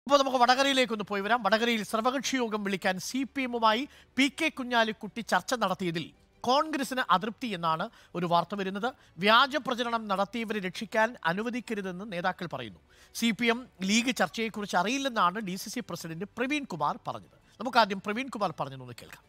അപ്പോൾ നമുക്ക് വടകരയിലേക്കൊന്ന് പോയി വരാം. വടകരയിൽ സർവകക്ഷി യോഗം വിളിക്കാൻ CPM-മായി PK കുഞ്ഞാലിക്കുട്ടി ചർച്ച നടത്തിയതിൽ കോൺഗ്രസിന് അതൃപ്തി എന്നാണ് ഒരു വാർത്ത വരുന്നത്. വ്യാജ പ്രചരണം നടത്തിയവരെ രക്ഷിക്കാൻ അനുവദിക്കരുതെന്ന് നേതാക്കൾ പറയുന്നു. CPM ലീഗ് ചർച്ചയെക്കുറിച്ച് അറിയില്ലെന്നാണ് DCC പ്രസിഡന്റ് പ്രവീൺ കുമാർ പറഞ്ഞത്. നമുക്ക് ആദ്യം പ്രവീൺ കുമാർ പറഞ്ഞതൊന്ന് കേൾക്കാം.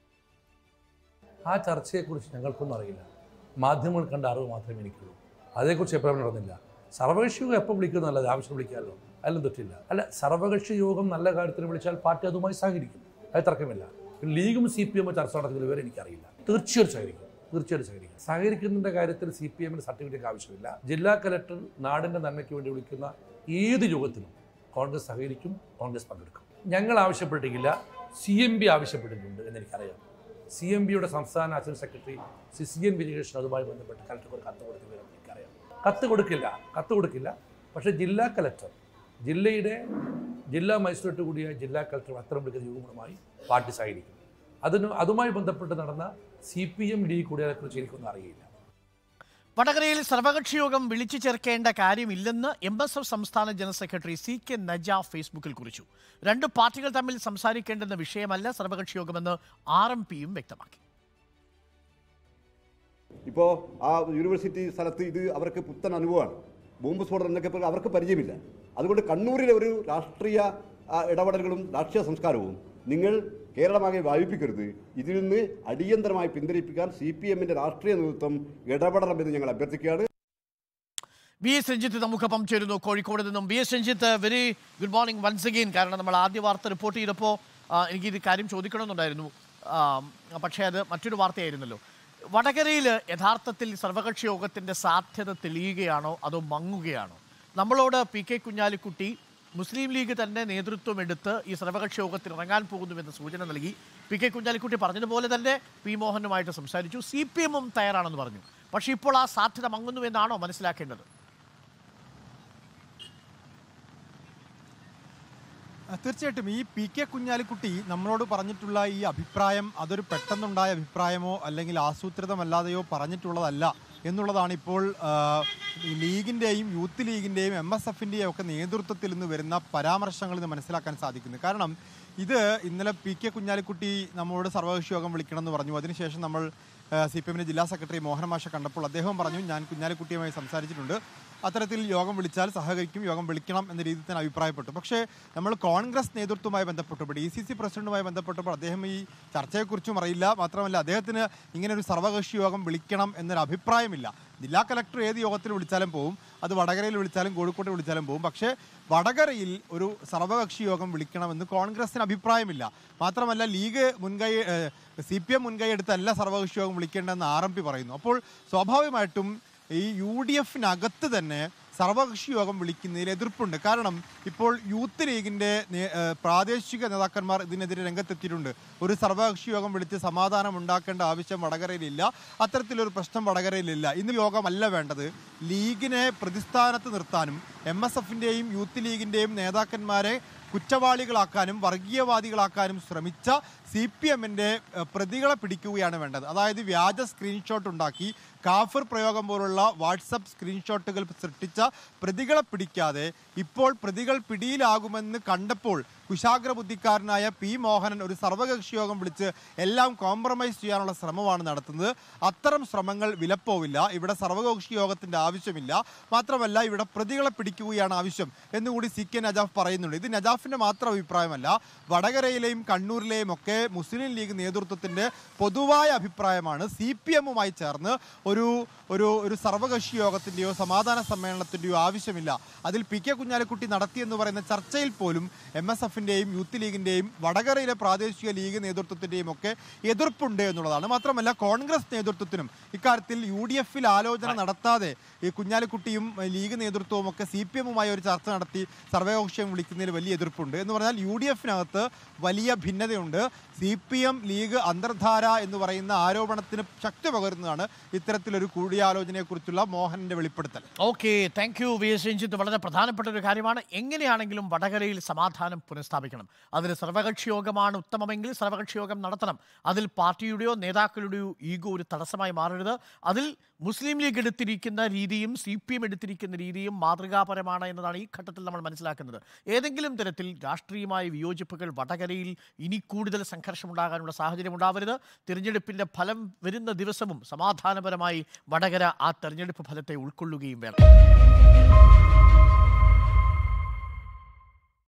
ആ ചർച്ചയെക്കുറിച്ച് ഞങ്ങൾക്കൊന്നും അറിയില്ല. മാധ്യമങ്ങൾ കണ്ട അറിവ് മാത്രമേ എനിക്കുള്ളൂ. അതേക്കുറിച്ച് എപ്പോഴും നടന്നില്ല. സർവകക്ഷി യോഗം എപ്പോൾ വിളിക്കുന്നതല്ല, ആവശ്യം വിളിക്കാമല്ലോ, അതിലും തെറ്റില്ല. അല്ല, സർവകക്ഷി യോഗം നല്ല കാര്യത്തിന് വിളിച്ചാൽ പാർട്ടി അതുമായി സഹകരിക്കും, അത് തർക്കമില്ല. ലീഗും CPM ചർച്ച നടത്തുന്നത് വരെ എനിക്കറിയില്ല. തീർച്ചയായിട്ടും സഹകരിക്കും. സഹകരിക്കുന്നതിൻ്റെ കാര്യത്തിൽ CPM-ന് സർട്ടിഫിക്കറ്റ് ആവശ്യമില്ല. ജില്ലാ കലക്ടർ നാടിൻ്റെ നന്മയ്ക്ക് വേണ്ടി വിളിക്കുന്ന ഏത് യോഗത്തിനും കോൺഗ്രസ് സഹകരിക്കും, കോൺഗ്രസ് പങ്കെടുക്കും. ഞങ്ങൾ ആവശ്യപ്പെട്ടിട്ടില്ല, CMB ആവശ്യപ്പെട്ടിട്ടുണ്ട് എന്നെനിക്കറിയാം. CMB-യുടെ സംസ്ഥാന അസിസ്റ്റന്റ് സെക്രട്ടറി CN വിജയകൃഷ്ണൻ അതുമായി ബന്ധപ്പെട്ട് കലക്ടർക്ക് ഒരു കത്ത് കൊടുത്ത വിവരം എനിക്കറിയാം. കത്ത് കൊടുക്കില്ല. പക്ഷേ ജില്ലാ കലക്ടർ, ജില്ലാ മജിസ്ട്രേറ്റ് കൂടിയ ജില്ലാ കലക്ടർ അത്തരം വിളിക്കുന്ന യോഗങ്ങളുമായി പാർട്ടി സഹകരിക്കും. അതുമായി ബന്ധപ്പെട്ട് നടന്ന CPM ലീഗ് കൂടിയതിനെക്കുറിച്ച് എനിക്കൊന്നും അറിയില്ല. വടകരയിൽ സർവകക്ഷി യോഗം വിളിച്ചു ചേർക്കേണ്ട കാര്യമില്ലെന്ന് MSF സംസ്ഥാന ജനറൽ സെക്രട്ടറി CK നജാഫ് ഫേസ്ബുക്കിൽ കുറിച്ചു. രണ്ട് പാർട്ടികൾ തമ്മിൽ സംസാരിക്കേണ്ടുന്ന വിഷയമല്ല സർവകക്ഷി യോഗമെന്ന് RMPയും വ്യക്തമാക്കി. ഇപ്പോൾ ആ യൂണിവേഴ്സിറ്റി സ്ഥലത്ത് ഇത് അവർക്ക് പുത്തൻ അനുഭവമാണ്. ബോംബ് സ്ഫോടനം എന്നൊക്കെ അവർക്ക് പരിചയമില്ല. അതുകൊണ്ട് കണ്ണൂരിലെ ഒരു രാഷ്ട്രീയ ഇടപെടലുകളും രാഷ്ട്രീയ സംസ്കാരവും നിങ്ങൾ കേരളമാകെ വ്യാപിപ്പിക്കരുത്. ഇതിൽ നിന്ന് അടിയന്തരമായി പിന്തിരിപ്പിക്കാൻ CPM-ന്റെ രാഷ്ട്രീയ നേതൃത്വം ഇടപെടണമെന്ന് ഞങ്ങൾ അഭ്യർത്ഥിക്കുകയാണ്. VS രഞ്ജിത്ത് നമുക്കൊപ്പം ചേരുന്നു കോഴിക്കോട് നിന്നും. VS Ranjith, very good morning once again. കാരണം നമ്മൾ ആദ്യ വാർത്ത റിപ്പോർട്ട് ചെയ്തപ്പോൾ എനിക്ക് ഇത് കാര്യം ചോദിക്കണമെന്നുണ്ടായിരുന്നു, പക്ഷേ അത് മറ്റൊരു വാർത്തയായിരുന്നല്ലോ. വടകരയിൽ യഥാർത്ഥത്തിൽ സർവകക്ഷി യോഗത്തിൻ്റെ സാധ്യത തെളിയുകയാണോ അതോ മങ്ങുകയാണോ? നമ്മളോട് PK കുഞ്ഞാലിക്കുട്ടി മുസ്ലിം ലീഗ് തന്നെ നേതൃത്വം എടുത്ത് ഈ സർവകക്ഷി യോഗത്തിൽ ഇറങ്ങാൻ പോകുന്നുവെന്ന് സൂചന നൽകി. PK കുഞ്ഞാലിക്കുട്ടി പറഞ്ഞതുപോലെ തന്നെ P മോഹനുമായിട്ട് സംസാരിച്ചു. CPM-ഉം തയ്യാറാണെന്ന് പറഞ്ഞു. പക്ഷേ ഇപ്പോൾ ആ സാധ്യത മങ്ങുന്നുവെന്നാണോ മനസ്സിലാക്കേണ്ടത്? തീർച്ചയായിട്ടും ഈ PK കുഞ്ഞാലിക്കുട്ടി നമ്മളോട് പറഞ്ഞിട്ടുള്ള ഈ അഭിപ്രായം അതൊരു പെട്ടെന്നുണ്ടായ അഭിപ്രായമോ അല്ലെങ്കിൽ ആസൂത്രിതമല്ലാതെയോ പറഞ്ഞിട്ടുള്ളതല്ല എന്നുള്ളതാണ് ഇപ്പോൾ ലീഗിൻ്റെയും യൂത്ത് ലീഗിൻ്റെയും MSF-ൻ്റെയും ഒക്കെ നേതൃത്വത്തിൽ നിന്ന് വരുന്ന പരാമർശങ്ങളിൽ നിന്ന് മനസ്സിലാക്കാൻ സാധിക്കുന്നത്. കാരണം ഇത് ഇന്നലെ PK കുഞ്ഞാലിക്കുട്ടി നമ്മളോട് സർവകക്ഷി യോഗം വിളിക്കണമെന്ന് പറഞ്ഞു. അതിനുശേഷം നമ്മൾ CPM-ന്റെ ജില്ലാ സെക്രട്ടറി മോഹൻ മാഷ കണ്ടപ്പോൾ അദ്ദേഹം പറഞ്ഞു, ഞാൻ കുഞ്ഞാലിക്കുട്ടിയുമായി സംസാരിച്ചിട്ടുണ്ട്, അത്തരത്തിൽ യോഗം വിളിച്ചാൽ സഹകരിക്കും, യോഗം വിളിക്കണം എന്ന രീതിയിൽ തന്നെ അഭിപ്രായപ്പെട്ടു. പക്ഷേ നമ്മൾ കോൺഗ്രസ് നേതൃത്വവുമായി ബന്ധപ്പെട്ടപ്പോൾ DCC പ്രസിഡന്റുമായി ബന്ധപ്പെട്ടപ്പോൾ അദ്ദേഹം ഈ ചർച്ചയെക്കുറിച്ചും അറിയില്ല. മാത്രമല്ല അദ്ദേഹത്തിന് ഇങ്ങനെ ഒരു സർവകക്ഷി യോഗം വിളിക്കണം എന്നൊരു അഭിപ്രായമില്ല. ജില്ലാ കലക്ടർ ഏത് യോഗത്തിൽ വിളിച്ചാലും പോവും, അത് വടകരയിൽ വിളിച്ചാലും കോഴിക്കോട്ട് വിളിച്ചാലും പോവും. പക്ഷേ വടകരയിൽ ഒരു സർവകക്ഷി യോഗം വിളിക്കണമെന്ന് കോൺഗ്രസിന് അഭിപ്രായമില്ല. മാത്രമല്ല ലീഗ് CPM മുൻകൈ എടുത്തല്ല സർവകക്ഷി യോഗം വിളിക്കേണ്ടതെന്ന് RMP പറയുന്നു. അപ്പോൾ സ്വാഭാവികമായിട്ടും ഈ UDF-നകത്ത് തന്നെ സർവകക്ഷി യോഗം വിളിക്കുന്നതിൽ എതിർപ്പുണ്ട്. കാരണം ഇപ്പോൾ യൂത്ത് ലീഗിൻ്റെ പ്രാദേശിക നേതാക്കന്മാർ ഇതിനെതിരെ രംഗത്തെത്തിയിട്ടുണ്ട്. ഒരു സർവകക്ഷി യോഗം വിളിച്ച് സമാധാനം ഉണ്ടാക്കേണ്ട ആവശ്യം വടകരയിലില്ല, അത്തരത്തിലൊരു പ്രശ്നം വടകരയിലില്ല. ഇന്ന് യോഗമല്ല വേണ്ടത്. ലീഗിനെ പ്രതിസ്ഥാനത്ത് നിർത്താനും MSF-ൻ്റെയും യൂത്ത് ലീഗിൻ്റെയും നേതാക്കന്മാരെ കുറ്റവാളികളാക്കാനും വർഗീയവാദികളാക്കാനും ശ്രമിച്ച CPM-ന്റെ പ്രതികളെ പിടിക്കുകയാണ് വേണ്ടത്. അതായത് വ്യാജ സ്ക്രീൻഷോട്ട് ഉണ്ടാക്കി കാഫിർ പ്രയോഗം പോലുള്ള വാട്സപ്പ് സ്ക്രീൻഷോട്ടുകൾ സൃഷ്ടിച്ച പ്രതികളെ പിടിക്കാതെ ഇപ്പോൾ പ്രതികൾ പിടിയിലാകുമെന്ന് കണ്ടപ്പോൾ കുശാഗ്രബുദ്ധിക്കാരനായ P മോഹനൻ ഒരു സർവകക്ഷി യോഗം വിളിച്ച് എല്ലാം കോംപ്രമൈസ് ചെയ്യാനുള്ള ശ്രമമാണ് നടത്തുന്നത്. അത്തരം ശ്രമങ്ങൾ വിലപ്പോവില്ല. ഇവിടെ സർവകക്ഷി യോഗത്തിൻ്റെ ആവശ്യമില്ല. മാത്രമല്ല ഇവിടെ പ്രതികളെ പിടിക്കുകയാണ് ആവശ്യം എന്നുകൂടി CK നജാഫ് പറയുന്നുണ്ട്. ഇത് നജാഫിൻ്റെ മാത്രം അഭിപ്രായമല്ല, വടകരയിലെയും കണ്ണൂരിലെയും ഒക്കെ മുസ്ലിം ലീഗ് നേതൃത്വത്തിൻ്റെ പൊതുവായ അഭിപ്രായമാണ്. CPM-മായി ചേർന്ന് ഒരു സർവകക്ഷി യോഗത്തിൻ്റെയോ സമാധാന സമ്മേളനത്തിൻ്റെയോ ആവശ്യമില്ല. അതിൽ PK കുഞ്ഞാലിക്കുട്ടി നടത്തിയെന്ന് പറയുന്ന ചർച്ചയിൽ പോലും MSF-ൻ്റെയും യൂത്ത് ലീഗിൻ്റെയും വടകരയിലെ പ്രാദേശിക ലീഗ് നേതൃത്വത്തിൻ്റെയും ഒക്കെ എതിർപ്പുണ്ട് എന്നുള്ളതാണ്. മാത്രമല്ല കോൺഗ്രസ് നേതൃത്വത്തിനും ഇക്കാര്യത്തിൽ UDF-ൽ ആലോചന നടത്താതെ ഈ കുഞ്ഞാലിക്കുട്ടിയും ലീഗ് നേതൃത്വവും ഒക്കെ CPM-മായി ഒരു ചർച്ച നടത്തി സർവകക്ഷി വിളിക്കുന്നതിൽ വലിയ എതിർപ്പുണ്ട്. എന്ന് പറഞ്ഞാൽ UDF-നകത്ത് വലിയ ഭിന്നതയുണ്ട്. CPM ലീഗ് അന്തർധാര എന്ന് പറയുന്ന ആരോപണത്തിന് ശക്തി പകരുന്നതാണ് ഇത്തരത്തിലൊരു കൂടിയാലോചനയെക്കുറിച്ചുള്ള മോഹനന്റെ വെളിപ്പെടുത്തൽ. Okay, thank you VS Ranjith. വളരെ പ്രധാനപ്പെട്ട ഒരു കാര്യമാണ്. എങ്ങനെയാണെങ്കിലും വടകരയിൽ സമാധാനം പുനഃസ്ഥാപിക്കണം. അതിന് സർവകക്ഷി യോഗമാണ് ഉത്തമമെങ്കിൽ സർവകക്ഷി യോഗം നടത്തണം. അതിൽ പാർട്ടിയുടെയോ നേതാക്കളുടെയോ ഈഗോ ഒരു തടസ്സമായി മാറരുത്. അതിൽ മുസ്ലിം ലീഗ് എടുത്തിരിക്കുന്ന രീതിയും CPM എടുത്തിരിക്കുന്ന രീതിയും മാതൃകാപരമാണ് എന്നതാണ് ഈ ഘട്ടത്തിൽ നമ്മൾ മനസ്സിലാക്കുന്നത്. ഏതെങ്കിലും തരത്തിൽ രാഷ്ട്രീയമായ വിയോജിപ്പുകൾ വടകരയിൽ ഇനി കൂടുതൽ സംഘർഷമുണ്ടാകാനുള്ള സാഹചര്യം ഉണ്ടാവരുത്. തിരഞ്ഞെടുപ്പിൻ്റെ ഫലം വരുന്ന ദിവസവും സമാധാനപരമായി വടകര ആ തെരഞ്ഞെടുപ്പ് ഫലത്തെ ഉൾക്കൊള്ളുകയും വേണം.